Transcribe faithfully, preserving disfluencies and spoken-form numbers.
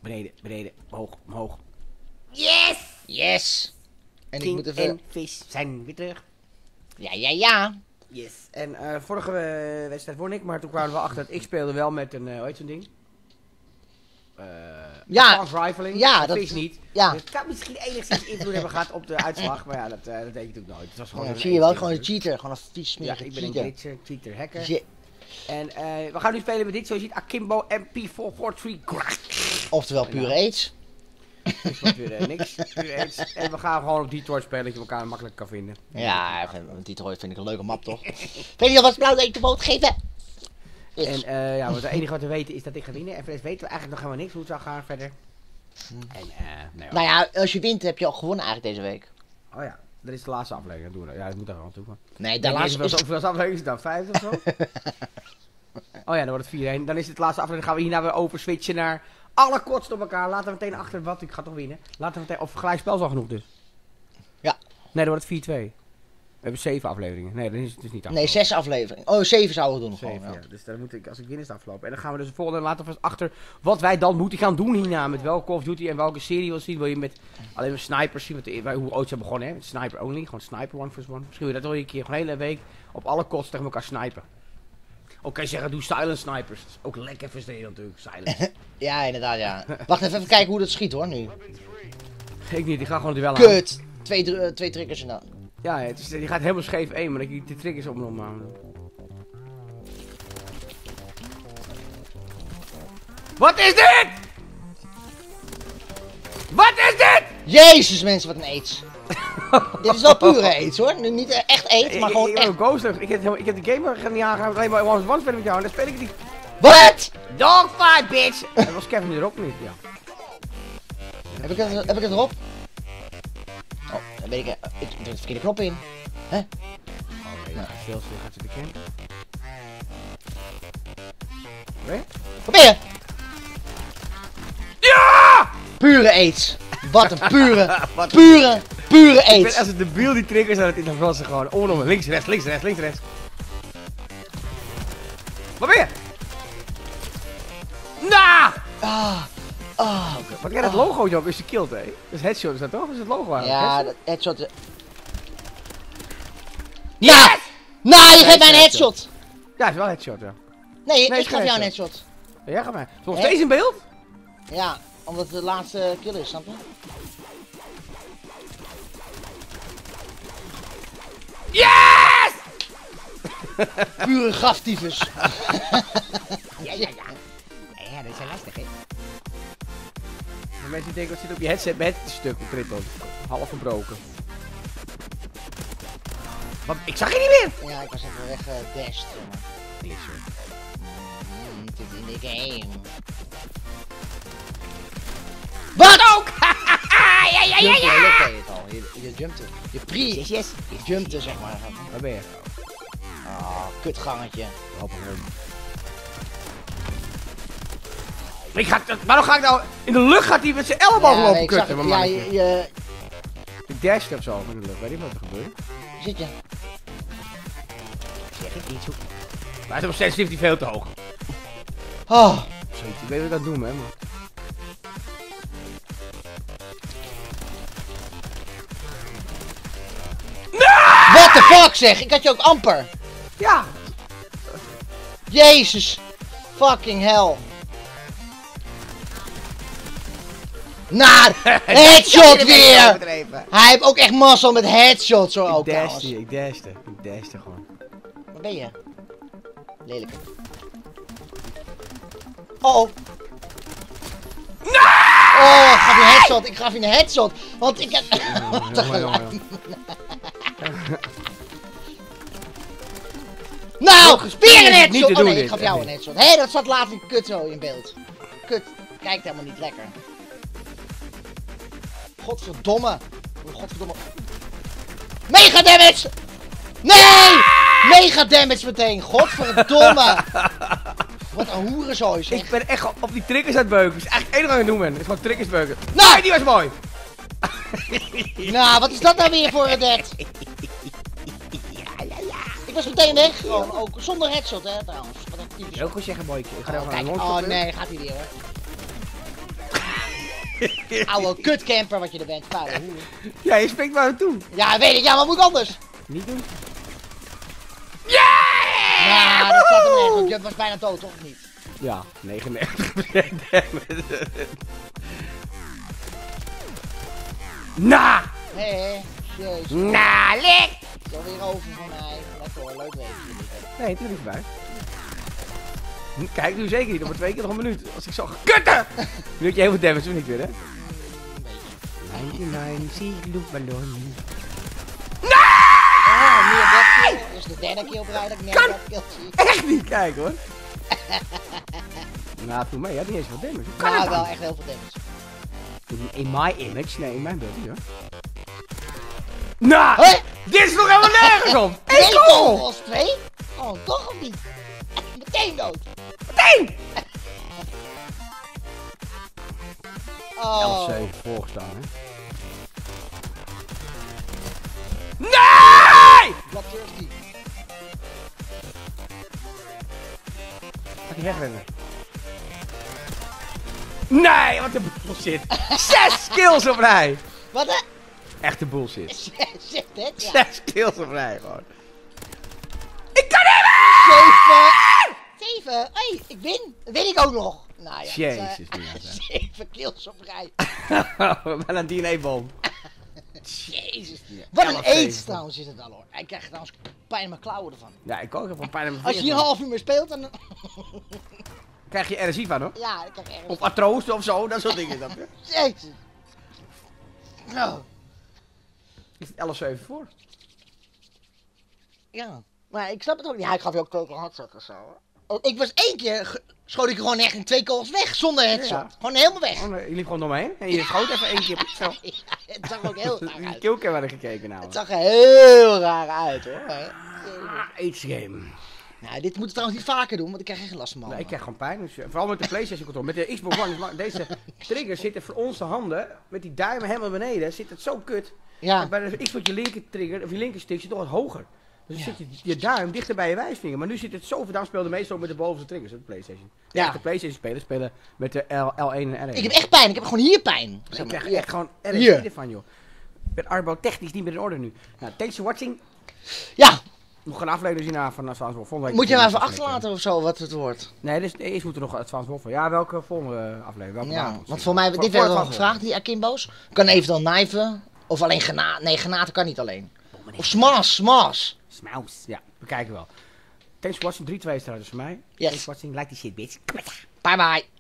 beneden, beneden, omhoog, omhoog. Yes! Yes! En King ik moet even... en vis zijn weer terug. Ja, ja, ja. Yes. En uh, vorige uh, wedstrijd won ik, maar toen kwamen we achter dat ik speelde wel met een, uh, hoe heet zo'n ding? Uh, ja, rifling. ja, dat dat is niet. Ja. Dus het kan misschien enigszins invloed hebben gehad op de uitslag, maar ja, dat, uh, dat deed je natuurlijk nooit. Het was gewoon ja, een zie je wel, gewoon een cheater, gewoon een vies smerige Ja, ik ben cheater. een glitcher, cheater, hacker. Je en uh, we gaan nu spelen met dit, zoals je ziet, Akimbo M P vier vier drie. Oftewel pure aids. Dus wat weer uh, niks, pure aids. En we gaan gewoon op Detroit spelen, dat je elkaar makkelijk kan vinden. Ja, Detroit vind ik een leuke map toch? Weet je al wat blauw dat ik de boot geven? En uh, ja, het enige wat we weten is dat ik ga winnen. En verder weten we eigenlijk nog helemaal niks hoe het zal gaan verder. En, uh, nee, nou ja, als je wint heb je al gewonnen eigenlijk deze week. Oh ja, dat is de laatste aflevering. Doen we. Ja, dat moet daar wel aan toe. Maar... Nee, de laatste is... Hoeveel aflevering is het dan? Vijf of zo? Oh ja, dan wordt het vier één. Dan is het de laatste aflevering. Dan gaan we hierna weer over switchen naar alle kortst op elkaar. Laten we meteen achter wat. Ik ga toch winnen. Laten we meteen... Of gelijk spel is al genoeg dus. Ja. Nee, dan wordt het vier twee. We hebben zeven afleveringen. Nee, dan is het dus niet afgelopen. Nee, zes afleveringen. Oh, zeven zouden we doen. Zeven, gewoon, ja. ja. Dus dan moet ik, als ik win is het afgelopen. En dan gaan we dus de volgende laten we achter wat wij dan moeten gaan doen hierna. Met welke Call of Duty en welke serie wil zien. Wil je met alleen maar snipers zien. Wat, wij, hoe ooit zijn begonnen hè. Met sniper only. Gewoon sniper one versus one. Misschien wil je dat wel een keer. Gewoon een hele week op alle kosten tegen elkaar snipen. Ook kan je zeggen doe silent snipers. Dat is ook lekker frustrerend natuurlijk. Silent. Ja, inderdaad ja. Wacht even, even kijken hoe dat schiet hoor nu. Ik niet. Ik ga gewoon er wel aan. Kut. Twee, uh, twee triggers en dan. Ja, het is, die gaat helemaal scheef één, maar dat je de triggers op en om aan. Wat is dit? Wat is dit? Jezus mensen, wat een aids. Dit is wel pure aids hoor. Nu niet echt aids, maar gewoon ik, ik, echt. Ik, ghost, ik, heb, ik heb de game niet aangehaald, alleen maar one one spelen met jou en dan speel ik het niet. Wat? Dogfight bitch! Dat was Kevin erop niet, ja. Heb ik het, heb ik het erop? Oh, dan ben ik... Uh, ik druk de verkeerde knop in. Hè? Huh? Oh nee, nou. Veel stil gaat ze de cam. Oké? Wat ben je? Ja! Pure aids. Wat een pure, Wat pure, pure aids. Ik ben als het debiel die triggers aan het intervassen gewoon. Om en om. Links, rechts, links, rechts, links, rechts. Wat ben je? Nou! Ah. Ah. Okay. Wat kijk dat logo ook is de kill, hè? Dat is headshot, is dat toch? Is het logo aan? Ja, dat headshot. Ja! Yes! Nou, je geeft mij een headshot! Ja, het is wel een headshot, ja. Nee, nee ik gaf jou een headshot. Ja, jij gaat mij. Is nog steeds in beeld? Ja, omdat het de laatste kill is, snap je? Yes! Pure graftyfus. Ja, ja, ja. Ja, dat is wel lastig, hè? De mensen denken, wat zit op je headset? Mijn headset is stuk, trippel. Half verbroken. Wat? Ik zag je niet meer! Ja, ik was even weg uh, dashed. Dit zo. Mm, het is in de game. Wat ook? Ja, ja, ja, ja! Je deed het al. Je, je jumpte. Je pre... Yes, yes. Je jumpte, zeg maar. Waar ben je? Ah, oh, kutgangetje. Hop, hop. Ik ga, waarom ga ik nou... In de lucht gaat hij met zijn elleboog ja, lopen nee, kutten, het, maar ja, je, je... Ik dashed of zo in de lucht. Weet niet wat er gebeurt. Zit je? Zeg ik niet zo. Maar hij is op sensitivity veel te hoog. Oh. Zoiets, ik weet wat ik dat doen, hè, maar... What the fuck zeg, ik had je ook amper. Ja. Jezus. Fucking hell. Nou, headshot weer. Hij heeft ook echt mazzel met headshots hoor. Ook ik dashte, ik dashte, ik dashte gewoon. Waar ben je? Lelijk. Oh oh. Oh, ik gaf je een headshot, ik gaf je een headshot. Want ik heb... Nou, weer een headshot! Oh nee, ik gaf jou een headshot. Hé, dat zat laat in kut zo in beeld. Kut, kijkt helemaal niet lekker. Godverdomme. Godverdomme. Mega damage! Nee! Mega damage meteen, godverdomme. Wat een hoerenzooi zeg. Ik ben echt op die triggers aan het beuken. Dat is eigenlijk het enige wat ik doen ben. Het is gewoon triggers beuken. Nee, die was mooi! Nou, wat is dat nou weer voor een dead? Ja, ja, ja. Ik was meteen weg, gewoon ook zonder headshot hè trouwens. Wat een typisch. Heel goed zeggen, mooie. Ik ga er oh, even kijk. een Oh nee, gaat hij weer hoor. Oude kutcamper wat je er bent, vuile hoer. Ja, je spreekt maar toe. Ja, weet ik, ja, wat moet ik anders? Niet doen. Nou, dat staat er echt op. Je was bijna dood, toch? Of niet? Ja, negenennegentig procent damage. Na! Hé, hé, jezus. Na, lek! Zo weer over voor mij. Lekker hoor, leuk weten jullie. Nee, het is er niet voorbij. Kijk, nu zeker niet. Nog maar twee keer nog een minuut. Als ik zo ga kutten! Nu heb je heel veel damage, of niet weer, hè? negenennegentig loopballon. Oh, meer deathkill. Dit is de derde keer op rij dat ik meer deathkill zie. Echt niet kijken, hoor. Nou, toen mee. Je had niet eens veel damage. Hoe kan Ja, het wel dan? echt heel veel damage. In my image? Nee, in mijn beeld niet, hoor. Nou! Hé? Dit is nog helemaal nergens op! Twee Eén goal! kogels, twee? Oh, toch of niet? Meteen dood. Meteen! Oh. elf zeven voorgestaan, hè? Nee! Bloodthirsty. Ga je wegrennen? Nee, wat een bullshit! Zes kills op rij! Wat hè? Echte bullshit. Zit dit? Ja. Zes kills op rij, gewoon. Ik kan niet meer! Zeven. Zeven. Hé, hey, ik win. Dat weet ik ook nog. Nou ja. Jezus, het, uh, Mina, zeg. zeven kills op rij. Wel een D N A-bom. Jezus. Wat een elf aids zeven. trouwens is het al hoor. Ik krijg trouwens pijn in mijn klauwen ervan. Ja, ik ook heb een pijn in mijn Als je hier een vingers. half uur meer speelt, dan... Krijg je R S I van, hoor? Ja, dan krijg je ergens... Of artrose of zo, dat soort dingen. Dat, hè? Jezus. Nou, Is het elf zeven voor? ja. Maar ik snap het ook niet. Ja, ik gaf je ook twee keer headshot of zo. Hoor. Oh, ik was één keer, ge- schoot ik er gewoon echt in twee kogels weg, zonder headshot. Ja. Gewoon helemaal weg. Oh, nee, je liep gewoon door me heen en je schoot even één keer. Zo. Ja, het zag ook heel raar Die uit. killcam hadden gekeken nou. Het zag er heel raar uit hoor. Ah, AIDS game. Nou, dit moet ik trouwens niet vaker doen, want ik krijg echt last van mijn Nee, ik handen. krijg gewoon pijn. Dus, eh, vooral met de PlayStation controller. Met de Xbox One. is ma- Deze triggers zitten voor onze handen. Met die duimen helemaal beneden. Zit het zo kut. Ja, En bij de Xbox je linker trigger, of je linker stick zit toch wat hoger. Dus dan Ja. zit je, je duim dichter bij je wijsvinger. Maar nu zit het zo ver. Daarom speelde meestal met de bovenste triggers op de PlayStation. De Ja. echte PlayStation spelers spelen met de L, L1 en R één. ik heb echt pijn. Ik heb gewoon hier pijn. Ik Zeg maar. krijg Ja. echt gewoon R S Hier. I ervan, joh. Ik ben Arbo technisch niet meer in orde nu. Nou, thanks for watching. Ja, Nog een aflevering zien naar van Advanced Warfare. Volgende week moet je maar even aflevering. achterlaten of zo wat het wordt. Nee, dus, eerst moet er nog Advanced Warfare. Ja, welke volgende aflevering? Welke Ja, datum? want voor mij, Voor- dit voor werd al Advanced gevraagd, die Akimbo's. Kan eventueel knijven. Of alleen granaten. Nee, granaten kan niet alleen. Of smash, smash. Warfare. Smaus. Ja, we kijken wel. Thanks for watching. drie twee is eruit dus voor mij. Yes. Thanks for watching. Like die shit, bitch. Bye bye.